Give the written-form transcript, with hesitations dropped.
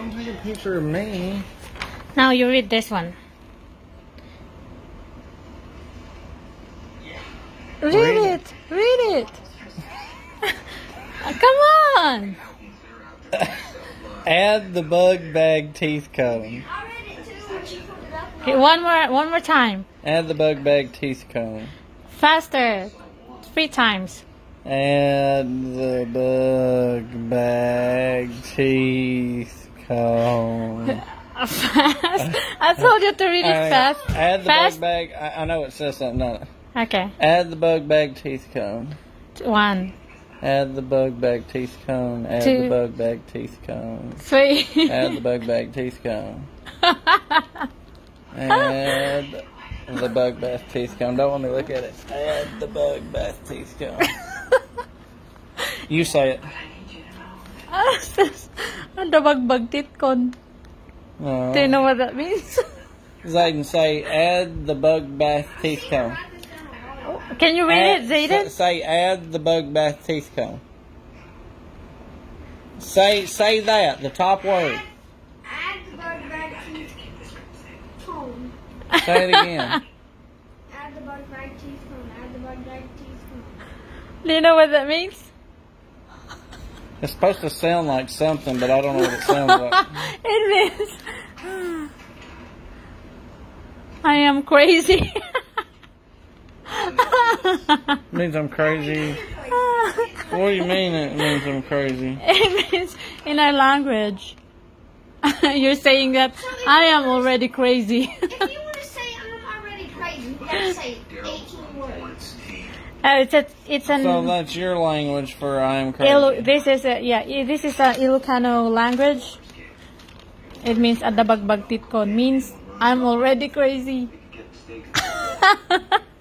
Don't take a picture of me. Now you read this one. Read it. Read it. Come on. Add the bug bag teeth cone. Okay, one more time. Add the bug bag teeth cone. Faster. 3 times. Add the bug bag teeth cone. Fast. I told you to read it fast. Add the Fast. bug bag. I know it says something. No. Okay. Add the bug bag teeth cone. 1, Add the bug bag teeth cone. Add 2, the bug bag teeth cone. 3. Add the bug bag teeth cone. Add the bug bath teeth cone. Don't let me look at it. Add the bug bath teeth cone. You say it. The bug teeth cone. Do you know what that means? Zayden, say add the bug bath teeth cone. Can you read it, Zayden? Say add the bug bath teeth cone. Say that, the top word. Add the bug bag teeth cone. Say it again. Add the bug bag teeth cone. Add the bug bag teeth cone. Do you know what that means? It's supposed to sound like something, but I don't know what it sounds like. It means I am crazy. It means I'm crazy. What do you mean it means I'm crazy? It means in our language. You're saying that I am already crazy. If you want to say I'm already crazy, you gotta say 18 words. It's an So that's your language for I am crazy. this is a Ilocano language. It means adabagbag titkon means I'm already crazy.